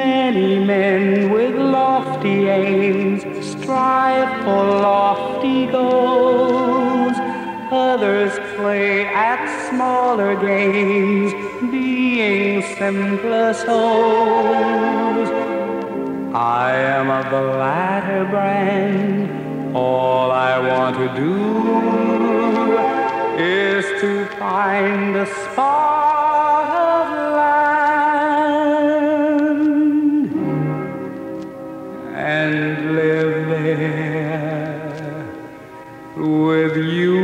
Many men with lofty aims strive for lofty goals. Others play at smaller games, being simpler souls. I am of the latter brand. All I want to do is to find a spot of land and live there with you.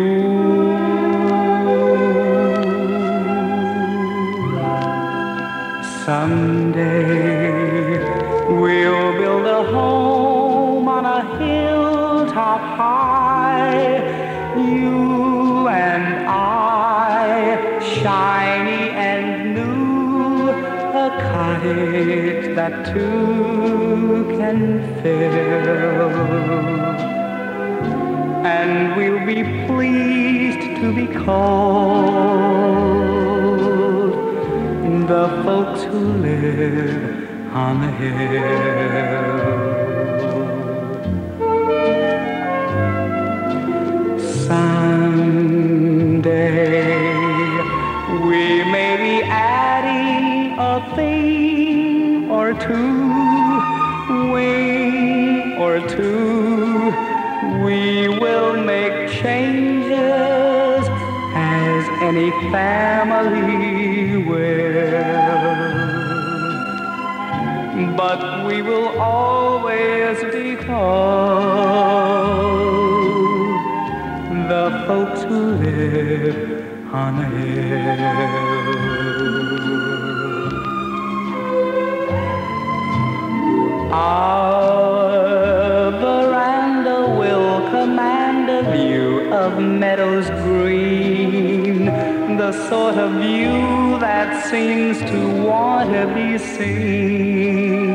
Someday we'll build a home on a hilltop high, you and I, shiny and new, a cottage that two can fill. And we'll be pleased to be called the folks who live on the hill. Someday we may be adding a thing or two, wing or two. We will make changes as any family will. But we will always be called the folks who live on the hill. Our veranda will command a view of meadows green, the sort of view that seems to want to be seen.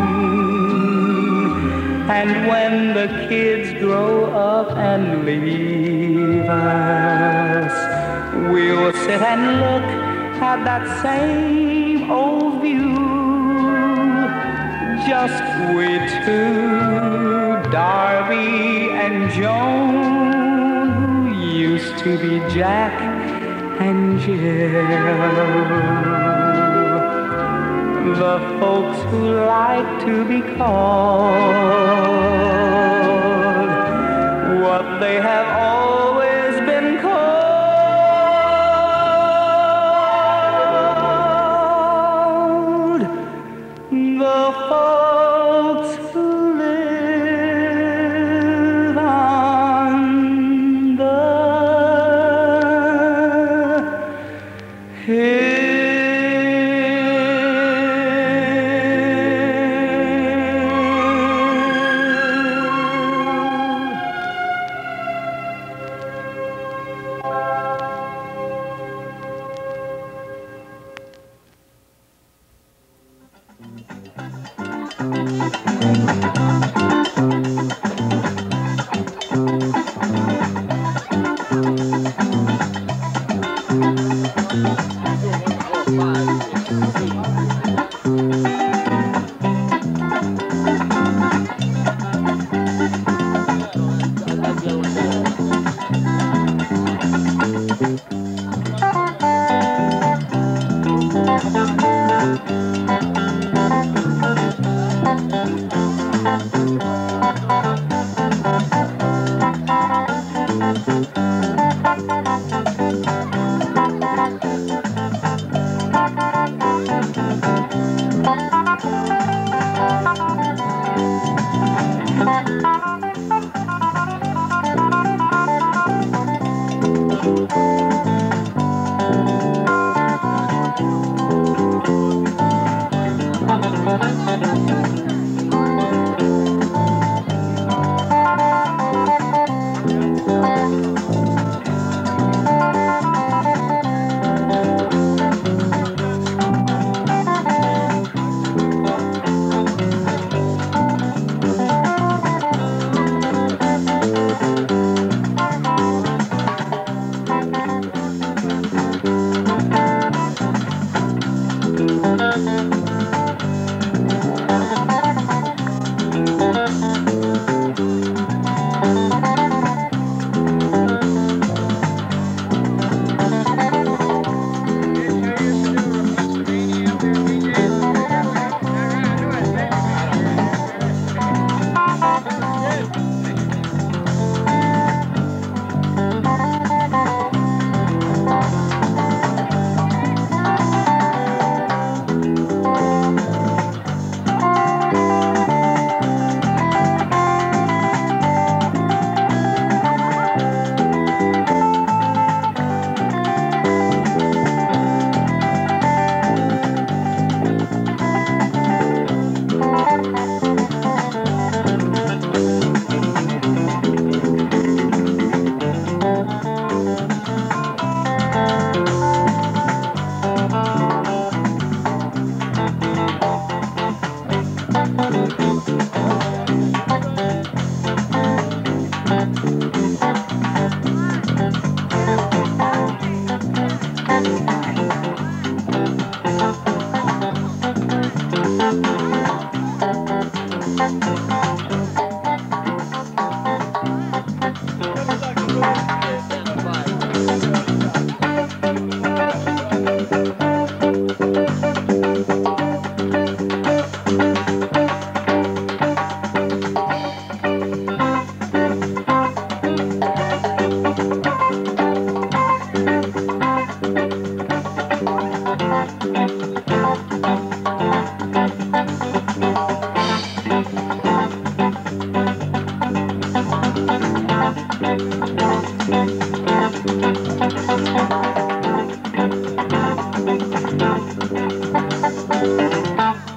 And when the kids grow up and leave us, we'll sit and look at that same old view. Just we two, Darby and Joan, who used to be Jack and Jill. The folks who like to be called what they have always been called, the folks who live on the hill.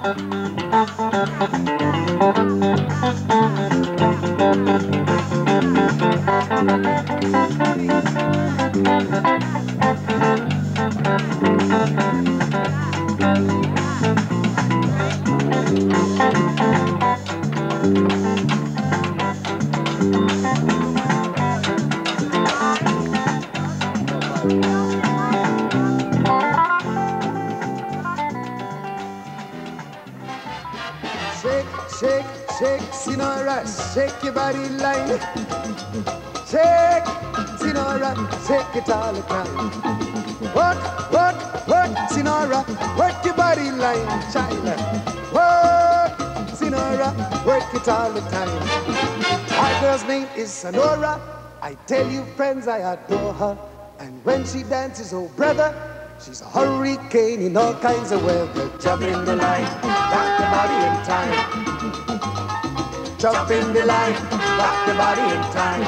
Shake your body line. Shake, Sinora, shake it all the time. Work, Sinora, work your body line, child. Work, Sinora, work it all the time. My girl's name is Sonora. I tell you, friends, I adore her. And when she dances, oh brother, she's a hurricane in all kinds of weather. Jump in the line, rock your body in time. Jump in the line, rock your body in time.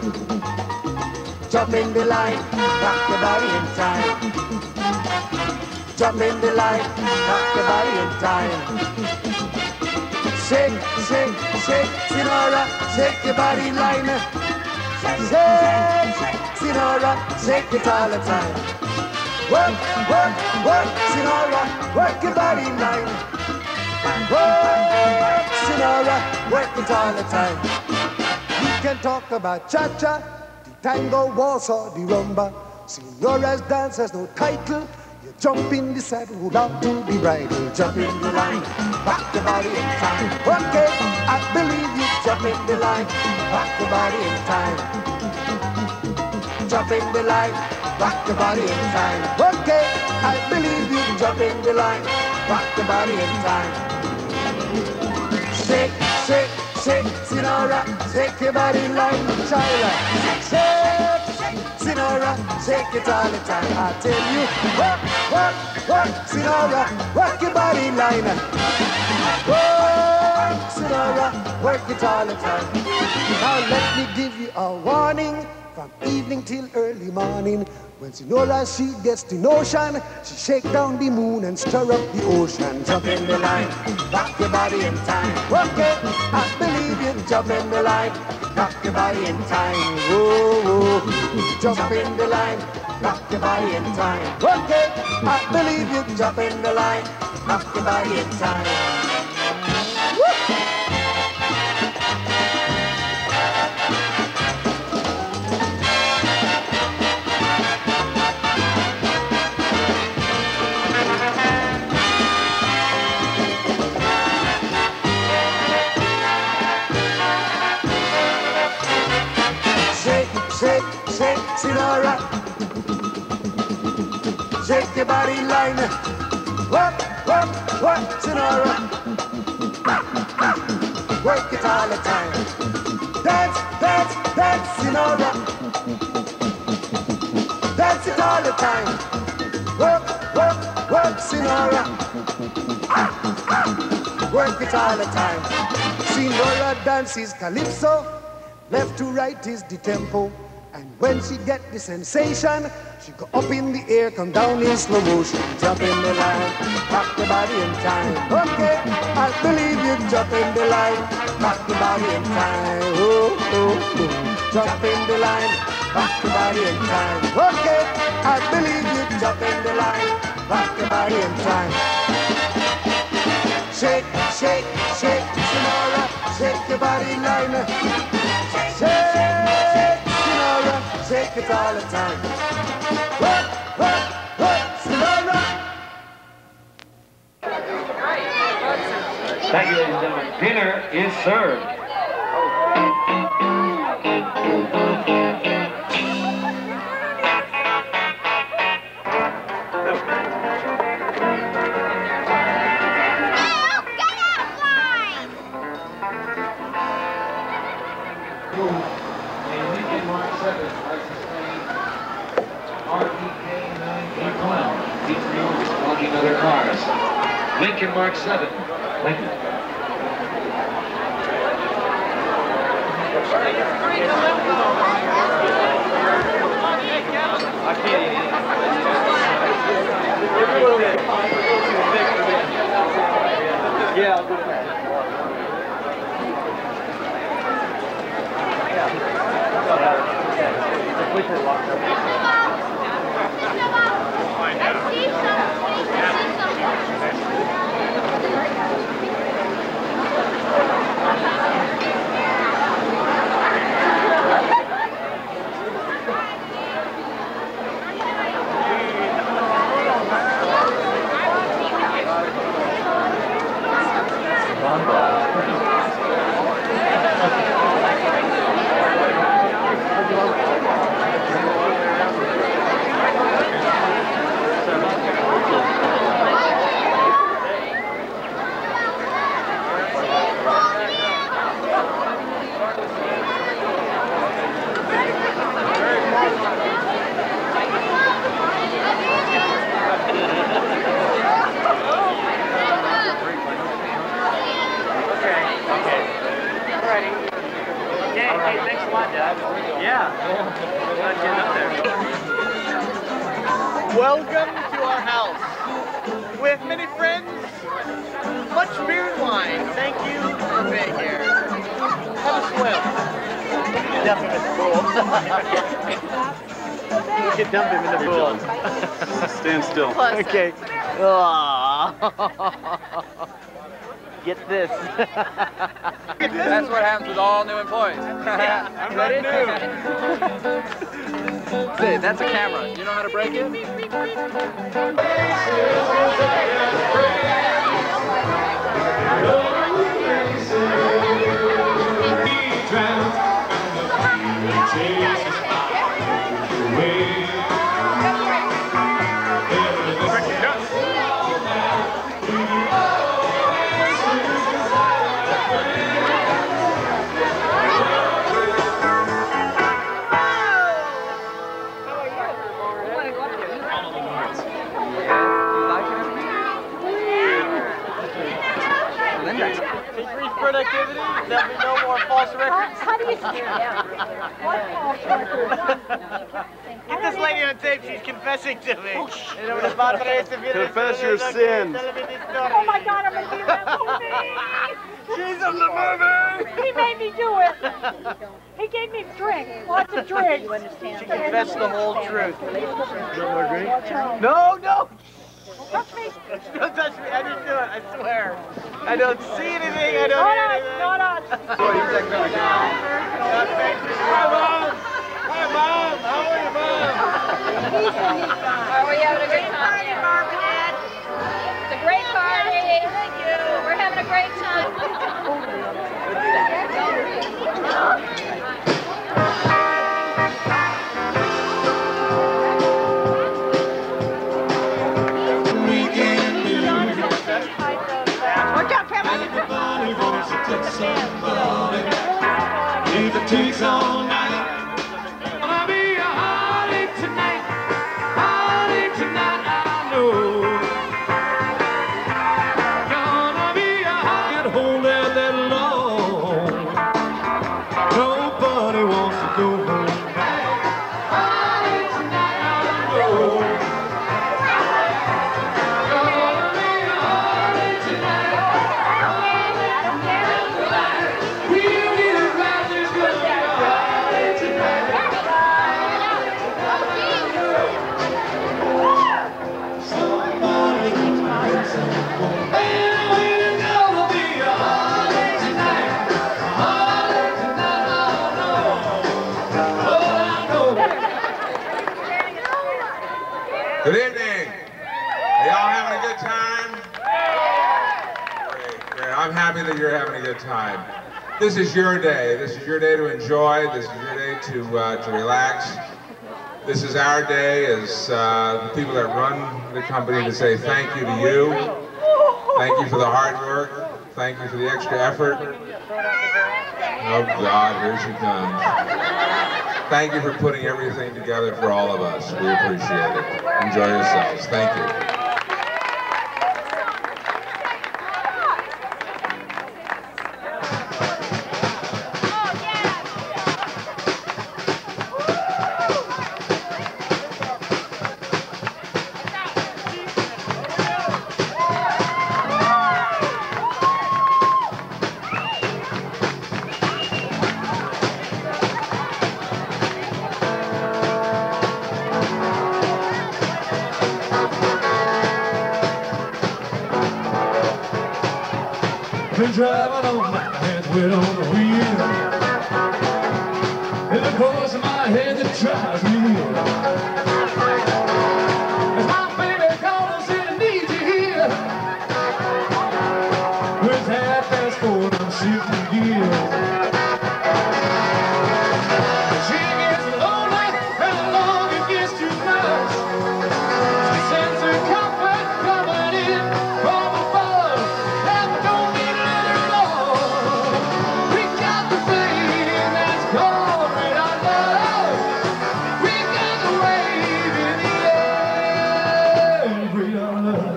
Jump in the line, rock your body in time. Jump in the line, rock your body in time. Shake, shake, shake, Sinora, shake your body line. Shake, Sinora, shake it all the time. Work, Sinora, work your body line. Work, Sinora, work it all the time. We can talk about cha-cha, the tango, waltz or the rumba. Senora's dance has no title. You jump in the saddle down to the bridle. Jump in the line, rock your body in time. Okay, I believe you. Jump in the line, rock your body in time. Jump in the line, rock your body in time. Okay, I believe you. Jump in the line, rock your body in time. Shake, shake, shake, Sinora, shake your body like a child. Shake, Sinora, shake it all the time. I tell you, work, Sinora, work your body line. Work, Sinora, work it all the time. Now let me give you a warning. From evening till early morning, when Sinora, she gets the notion, she shake down the moon and stir up the ocean. Jump in the line, rock your body in time. Okay, I believe you. Jump in the line, rock your body in time. Whoa, whoa. Jump in the line, rock your body in time. Okay, I believe you. Jump in the line, rock your body in time. Woo! Shake, Sinora, shake your body line. Work, Sinora. Work it all the time. Dance, Sinora. Dance it all the time. Work, Sinora. Work it all the time. Sinora dances calypso. Left to right is the tempo. And when she get the sensation, she go up in the air, come down in slow motion. Jump in the line, rock the body in time. Okay, I believe you. Jump in the line, rock the body in time. Oh, oh, oh. Jump in the line, rock the body in time. Okay, I believe you. Jump in the line, rock the body in time. Shake, shake, shake, Sonora, shake your body line. Shake, Sonora, shake it all the time. Work, Sonora. Thank you, ladies and gentlemen. Dinner is served. Other cars. Lincoln Mark 7. Lincoln. Yeah, I'll do that. Welcome to our house with many friends, much beer and wine. Thank you for being here. Have a swim. Dump him in the pool. We can dump him in the pool. Stand still. Okay. Aww. Get this. That's what happens with all new employees. I'm not new. Say, that's a camera. You know how to break it? Increased productivity, there'll be no more false records. How do you see that? What false records? Get this lady on tape, she's confessing to me. Confess your sins. Oh my God, I'm going to be in that movie! She's in the movie! He made me do it. He gave me drinks, lots of drinks. She confessed the whole truth. No. No! Touch me. Don't touch me, I didn't do it, I swear. I don't see anything, I don't Not hear us, anything. not us. Hi, Mom! Hi, Mom! How are you, Mom? Are we having a great party, Mom and Ed? It's a great party. Thank you. We're having a great time. Watch out, Kevin. If it takes all night, gonna be a heartache tonight, I know. Gonna be a heartache, hold out that long. Nobody wants to go home now. Heartache tonight, I know. Gonna be a heartache tonight. We'll get it right, there's gonna be a heartache tonight. Somebody keeps my and gonna be a heartache tonight. A heartache tonight, oh I know. Good evening. Are y'all having a good time? Great. I'm happy that you're having a good time. This is your day. This is your day to enjoy. This is your day to relax. This is our day as the people that run the company to say thank you to you. Thank you for the hard work. Thank you for the extra effort. Oh God, here she comes. Thank you for putting everything together for all of us. We appreciate it. Enjoy yourselves. Thank you. Been driving all night, hands wet on the wheel. And the voice in my head that drives me ill. As my baby calls and I need you here. It's 4:30, I'm shifting gears. She gets lonely and long it gets too much. She sends her comfort coming in from above. And we don't need a little more. We got the thing that's called red our love. We got the wave in the air. Red our love.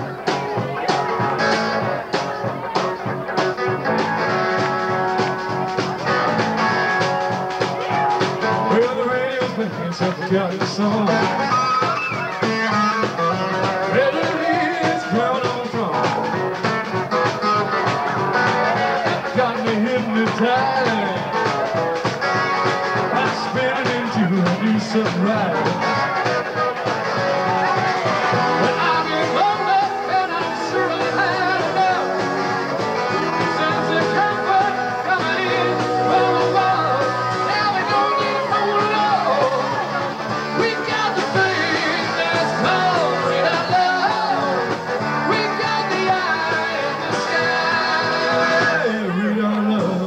Well, the radio's playing some forgotten song. It's coming on strong. Got me hypnotized. I'm spinning into a new sunrise. But I get older and I'm sure I've had enough. Sense of comfort coming in from above. Now we don't need no love. We got the thing that's called red our love. We got the eye in the sky. Red our love.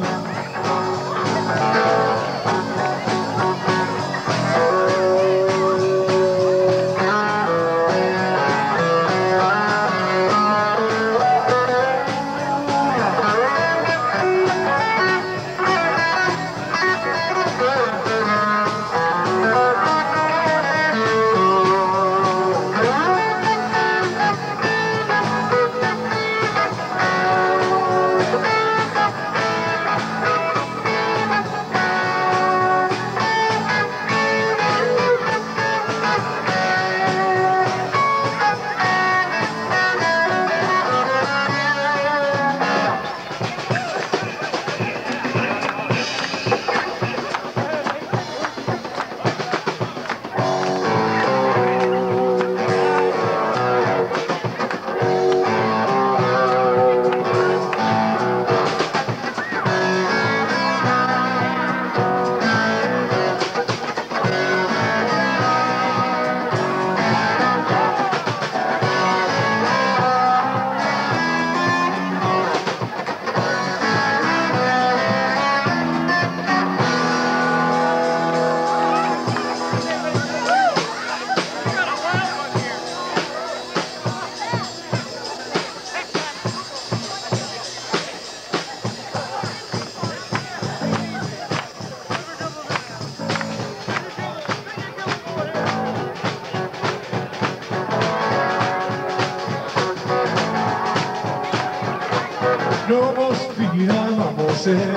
No more speed, I'm almost there.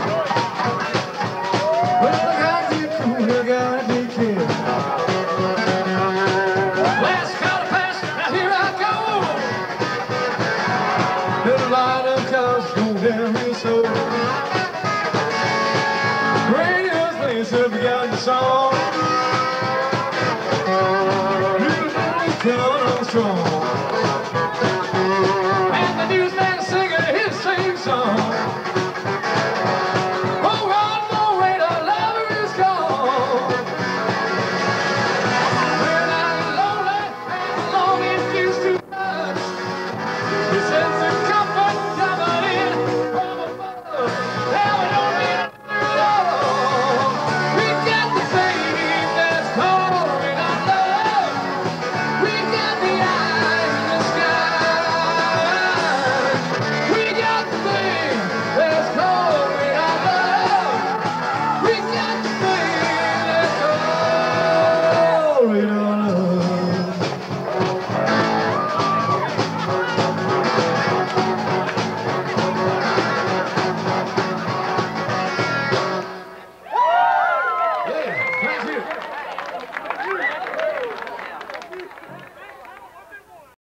Well, I gotta be cool, I gotta be care. Last car to pass, now here I go. Little light